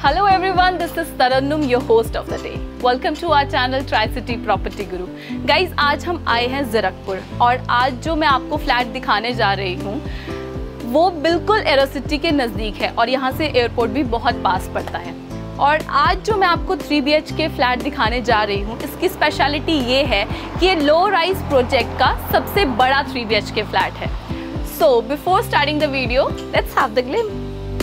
Hello everyone, this is Tarannum, your host of the day. Welcome to our channel Tri-City Property Guru. Guys, आज हम आए हैं ज़रकपुर और आज जो मैं आपको फ्लैट दिखाने जा रही हूँ वो बिल्कुल एरोसिटी के नज़दीक है और यहाँ से एयरपोर्ट भी बहुत पास पड़ता है। और आज जो मैं आपको 3 BHK फ्लैट दिखाने जा रही हूँ, इसकी स्पेशलिटी ये है कि ये लो राइज प्रोजेक्ट का सबसे बड़ा 3 BHK फ्लैट है। So before starting the video, let's have the glimpse.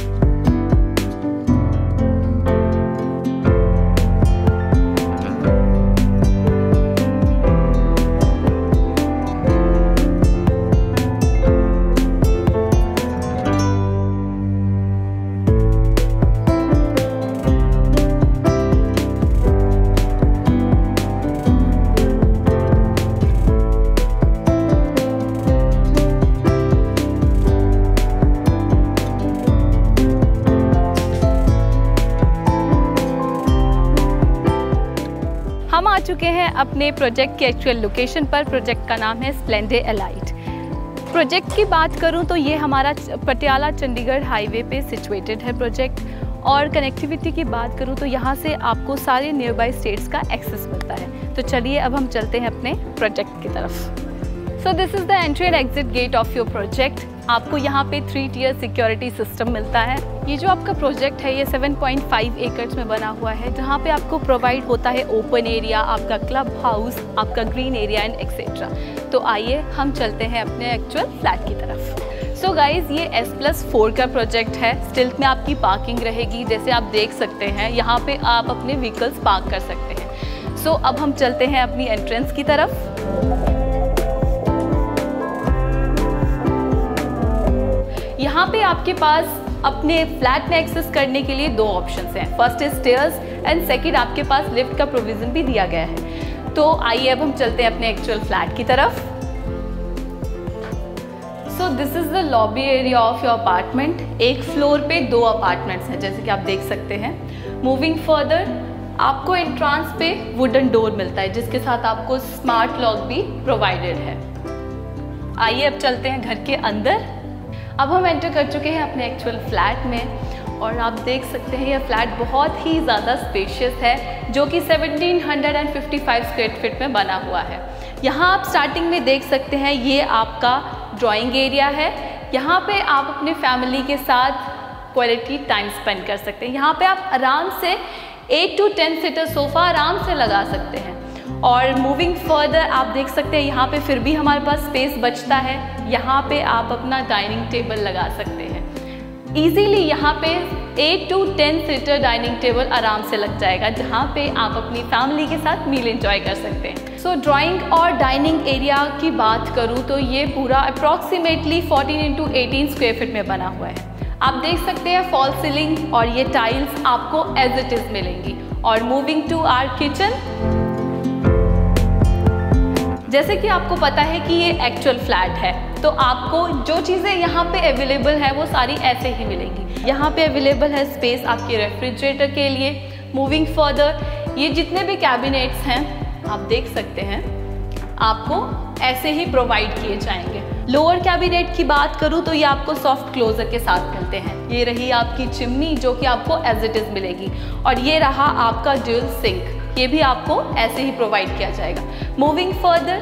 हम आ चुके हैं अपने प्रोजेक्ट के एक्चुअल लोकेशन पर। प्रोजेक्ट का नाम है स्प्लेंडे एलाइट। प्रोजेक्ट की बात करूं तो ये हमारा पटियाला चंडीगढ़ हाईवे पे सिचुएटेड है प्रोजेक्ट। और कनेक्टिविटी की बात करूं तो यहाँ से आपको सारे नियर बाई स्टेट्स का एक्सेस मिलता है। तो चलिए अब हम चलते हैं अपने प्रोजेक्ट की तरफ। So this is the entry and exit gate of your project. आपको यहाँ पे 3 tier सिक्योरिटी सिस्टम मिलता है। ये जो आपका प्रोजेक्ट है ये 7.5 एकड़ में बना हुआ है, जहाँ पे आपको प्रोवाइड होता है ओपन एरिया, आपका क्लब हाउस, आपका ग्रीन एरिया एंड एक्सेट्रा। तो आइए हम चलते हैं अपने एक्चुअल फ्लैट की तरफ। सो गाइज, ये S+4 का प्रोजेक्ट है। स्टिल्ट में आपकी पार्किंग रहेगी, जैसे आप देख सकते हैं यहाँ पे आप अपने व्हीकल्स पार्क कर सकते हैं। सो अब हम चलते हैं अपनी एंट्रेंस की तरफ। यहाँ पे आपके पास अपने फ्लैट में एक्सेस करने के लिए 2 ऑप्शंस हैं। First is stairs and second आपके पास लिफ्ट का प्रोविज़न भी दिया गया है। तो आइए अब हम चलते हैं अपने एक्चुअल फ्लैट की तरफ। So this is the lobby area of your apartment. एक फ्लोर पे 2 अपार्टमेंट्स हैं, जैसे कि आप देख सकते हैं। मूविंग फर्दर, आपको एंट्रांस पे वुडन डोर मिलता है, जिसके साथ आपको स्मार्ट लॉक भी प्रोवाइडेड है। आइए अब चलते हैं घर के अंदर। अब हम एंटर कर चुके हैं अपने एक्चुअल फ्लैट में और आप देख सकते हैं यह फ्लैट बहुत ही ज़्यादा स्पेशियस है, जो कि 1755 स्क्वायर फीट में बना हुआ है। यहाँ आप स्टार्टिंग में देख सकते हैं ये आपका ड्राइंग एरिया है। यहाँ पे आप अपने फैमिली के साथ क्वालिटी टाइम स्पेंड कर सकते हैं। यहाँ पे आप आराम से 8 to 10 सीटर सोफ़ा आराम से लगा सकते हैं। और मूविंग फर्दर आप देख सकते हैं यहाँ पे फिर भी हमारे पास स्पेस बचता है। यहाँ पे आप अपना डाइनिंग टेबल लगा सकते हैं। इजीली यहाँ पे 8 to 10 सीटर डाइनिंग टेबल आराम से लग जाएगा, जहाँ पे आप अपनी फैमिली के साथ मील एंजॉय कर सकते हैं। सो ड्राइंग और डाइनिंग एरिया की बात करूँ तो ये पूरा अप्रॉक्सीमेटली 14 into 18 स्क्वायर फीट में बना हुआ है। आप देख सकते हैं फॉल सीलिंग और ये टाइल्स आपको एज इट इज़ मिलेंगी। और मूविंग टू आवर किचन, जैसे कि आपको पता है कि ये एक्चुअल फ्लैट है, तो आपको जो चीज़ें यहाँ पे अवेलेबल है वो सारी ऐसे ही मिलेंगी। यहाँ पे अवेलेबल है स्पेस आपके रेफ्रिजरेटर के लिए। मूविंग फर्दर, ये जितने भी कैबिनेट्स हैं आप देख सकते हैं आपको ऐसे ही प्रोवाइड किए जाएंगे। लोअर कैबिनेट की बात करूँ तो ये आपको सॉफ्ट क्लोजर के साथ मिलते हैं। ये रही आपकी चिमनी, जो कि आपको एज इट इज़ मिलेगी। और ये रहा आपका ड्यूल सिंक, ये भी आपको ऐसे ही प्रोवाइड किया जाएगा। मूविंग फर्दर,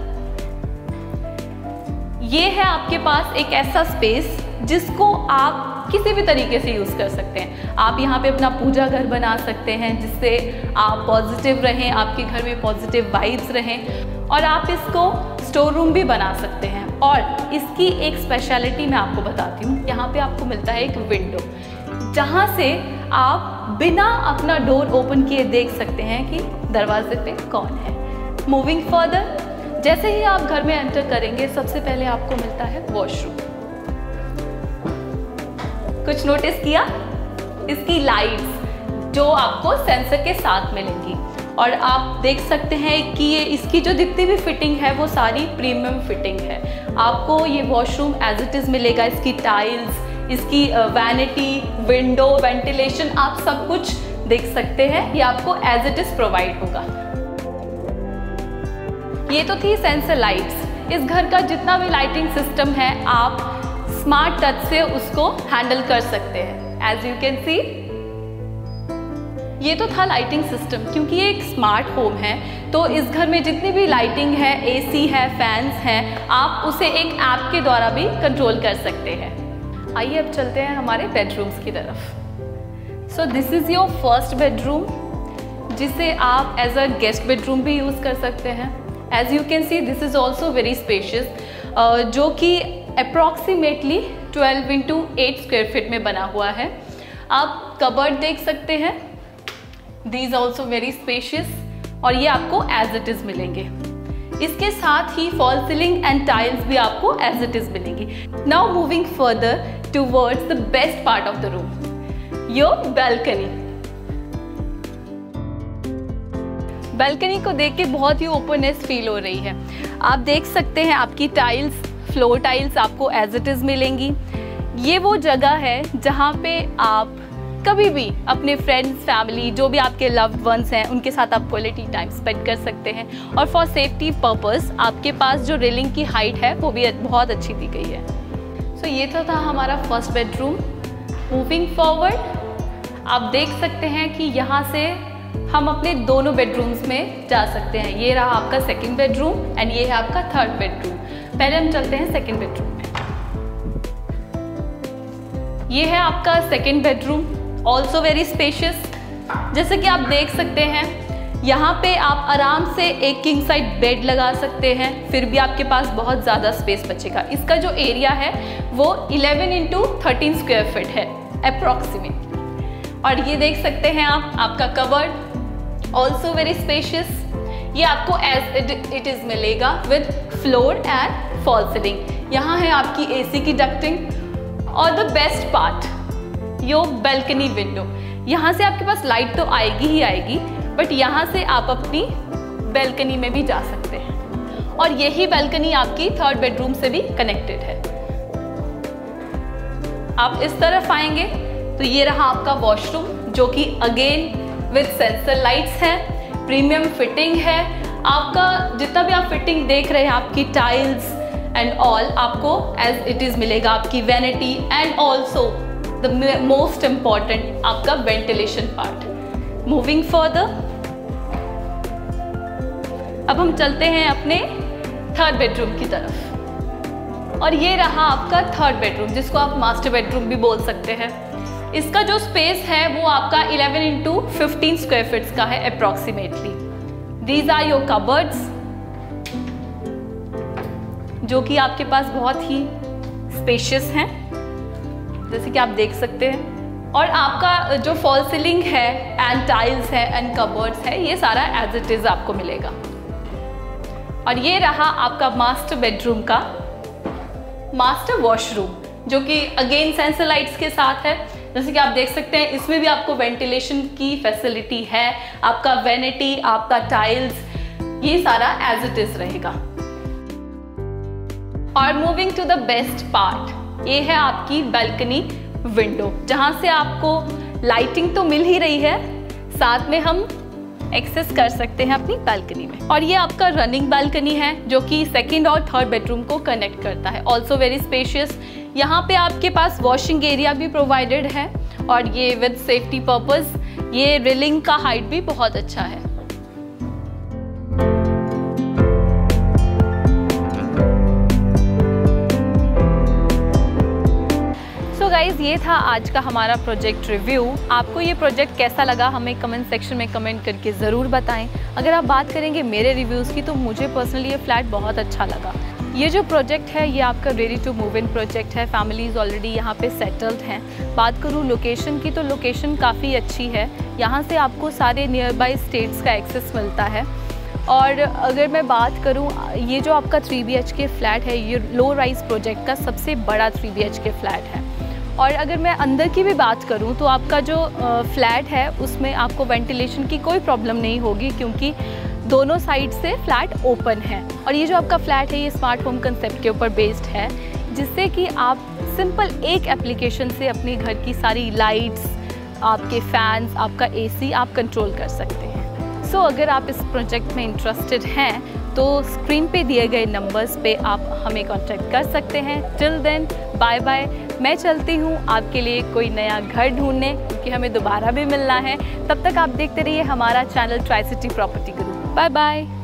ये है आपके पास एक ऐसा स्पेस जिसको आप किसी भी तरीके से यूज़ कर सकते हैं। आप यहाँ पे अपना पूजा घर बना सकते हैं, जिससे आप पॉजिटिव रहें, आपके घर में पॉजिटिव वाइब्स रहें। और आप इसको स्टोर रूम भी बना सकते हैं। और इसकी एक स्पेशलिटी मैं आपको बताती हूँ। यहाँ पे आपको मिलता है एक विंडो, जहाँ से आप बिना अपना डोर ओपन किए देख सकते हैं कि दरवाजे पे कौन है। मूविंग फर्दर, जैसे ही आप घर में एंटर करेंगे सबसे पहले आपको मिलता है वॉशरूम। कुछ नोटिस किया? इसकी लाइट्स जो आपको सेंसर के साथ मिलेंगी। और आप देख सकते हैं कि ये इसकी जो जितनी भी फिटिंग है वो सारी प्रीमियम फिटिंग है। आपको ये वॉशरूम एज इट इज़ मिलेगा। इसकी टाइल्स, इसकी वैनिटी, विंडो, वेंटिलेशन, आप सब कुछ देख सकते हैं। ये आपको एज इट इज़ प्रोवाइड होगा। ये तो थी सेंसर लाइट्स। इस घर का जितना भी लाइटिंग सिस्टम है आप स्मार्ट टच से उसको हैंडल कर सकते हैं। एज यू कैन सी ये तो था लाइटिंग सिस्टम। क्योंकि ये एक स्मार्ट होम है तो इस घर में जितनी भी लाइटिंग है, एसी है, फैंस हैं, आप उसे एक ऐप के द्वारा भी कंट्रोल कर सकते हैं। आइए अब चलते हैं हमारे बेडरूम्स की तरफ। So this is your first bedroom, जिसे आप एज अ गेस्ट बेडरूम भी यूज़ कर सकते हैं। As you can see this is also very spacious, जो कि अप्रॉक्सीमेटली 12x8 स्क्वायर फीट में बना हुआ है। आप कबर्ड देख सकते हैं, दीज ऑल्सो वेरी स्पेशियस, और ये आपको एज इट इज़ मिलेंगे। इसके साथ ही फॉल सीलिंग एंड टाइल्स भी आपको एज इट इज़ मिलेंगी। Now moving further towards the best part of the room, your balcony. Balcony को देख के बहुत ही ओपननेस फील हो रही है। आप देख सकते हैं आपकी टाइल्स, फ्लोर टाइल्स आपको एज इट इज़ मिलेंगी। ये वो जगह है जहाँ पे आप कभी भी अपने फ्रेंड्स, फैमिली, जो भी आपके लव्ड वंस हैं, उनके साथ आप क्वालिटी टाइम स्पेंड कर सकते हैं। और फॉर सेफ्टी पर्पस आपके पास जो रेलिंग की हाइट है वो भी बहुत अच्छी दी गई है। सो ये तो था हमारा फर्स्ट बेडरूम। मूविंग फॉरवर्ड आप देख सकते हैं कि यहाँ से हम अपने दोनों बेडरूम्स में जा सकते हैं। ये रहा आपका सेकेंड बेडरूम एंड ये है आपका थर्ड बेडरूम। पहले हम चलते हैं सेकेंड बेडरूम में। ये है आपका second bedroom, also very spacious. जैसे कि आप देख सकते हैं यहाँ पे आप आराम से एक किंग साइड बेड लगा सकते हैं, फिर भी आपके पास बहुत ज़्यादा स्पेस बचेगा। इसका जो एरिया है वो 11x13 स्क्वायर फीट है अप्रॉक्सीमेट। और ये देख सकते हैं आप, आपका कबर्ड ऑल्सो वेरी स्पेशियस। ये आपको एज इट इज़ मिलेगा with floor and fall ceiling. यहाँ है आपकी एसी की डक्टिंग और the best part, your balcony window. यहाँ से आपके पास लाइट तो आएगी ही आएगी, बट यहाँ से आप अपनी बैल्कनी में भी जा सकते हैं। और यही बैल्कनी आपकी थर्ड बेडरूम से भी कनेक्टेड है। आप इस तरफ आएंगे तो ये रहा आपका वॉशरूम, जो कि अगेन विद सेंसर लाइट्स है, प्रीमियम फिटिंग है। आपका जितना भी आप फिटिंग देख रहे हैं, आपकी टाइल्स एंड ऑल आपको एज इट इज़ मिलेगा। आपकी vanity and also the most important आपका वेंटिलेशन पार्ट। मूविंग फर्दर अब हम चलते हैं अपने थर्ड बेडरूम की तरफ। और ये रहा आपका थर्ड बेडरूम, जिसको आप मास्टर बेडरूम भी बोल सकते हैं। इसका जो स्पेस है वो आपका 11x15 स्क्वायर फीट्स का है approximately. These are your cupboards, जो कि आपके पास बहुत ही स्पेशियस हैं, जैसे कि आप देख सकते हैं। और आपका जो फॉल सीलिंग है एंड टाइल्स है एंड कबर्ड्स है, ये सारा एज इट इज़ आपको मिलेगा। और ये रहा आपका मास्टर बेडरूम का मास्टर वॉशरूम, जो कि अगेन सेंसर लाइट्स के साथ है। जैसे कि आप देख सकते हैं, इसमें भी आपको वेंटिलेशन की फैसिलिटी है। आपका वैनिटी, आपका टाइल्स, ये सारा एज इट इज़ रहेगा। और moving to the best part, ये है आपकी बैल्कनी विंडो, जहाँ से आपको लाइटिंग तो मिल ही रही है, साथ में हम एक्सेस कर सकते हैं अपनी बैल्कनी में। और ये आपका रनिंग बैल्कनी है, जो कि सेकंड और थर्ड बेडरूम को कनेक्ट करता है। Also very spacious. यहाँ पे आपके पास वॉशिंग एरिया भी प्रोवाइडेड है, और ये विद सेफ्टी पर्पस ये रेलिंग का हाइट भी बहुत अच्छा है। गाइज, ये था आज का हमारा प्रोजेक्ट रिव्यू। आपको ये प्रोजेक्ट कैसा लगा हमें कमेंट सेक्शन में कमेंट करके ज़रूर बताएं। अगर आप बात करेंगे मेरे रिव्यूज़ की, तो मुझे पर्सनली ये फ्लैट बहुत अच्छा लगा। ये जो प्रोजेक्ट है ये आपका ready to move in project है। फैमिलीज़ ऑलरेडी यहाँ पे सेटल्ड हैं। बात करूँ लोकेशन की, तो लोकेशन काफ़ी अच्छी है। यहाँ से आपको सारे नियर बाई स्टेट्स का एक्सेस मिलता है। और अगर मैं बात करूँ, ये जो आपका 3 BHK फ्लैट है, ये लो राइज प्रोजेक्ट का सबसे बड़ा 3 BHK फ्लैट है। और अगर मैं अंदर की भी बात करूं, तो आपका जो फ्लैट है उसमें आपको वेंटिलेशन की कोई प्रॉब्लम नहीं होगी, क्योंकि दोनों साइड से फ्लैट ओपन है। और ये जो आपका फ्लैट है ये स्मार्ट होम कंसेप्ट के ऊपर बेस्ड है, जिससे कि आप सिंपल एक एप्लीकेशन से अपने घर की सारी लाइट्स, आपके फैंस, आपका एसी आप कंट्रोल कर सकते हैं। सो अगर आप इस प्रोजेक्ट में इंटरेस्टेड हैं तो स्क्रीन पे दिए गए नंबर्स पे आप हमें कांटेक्ट कर सकते हैं। Till then, bye bye. मैं चलती हूँ आपके लिए कोई नया घर ढूंढने, क्योंकि हमें दोबारा भी मिलना है। तब तक आप देखते रहिए हमारा channel Tricity Property Group. Bye bye.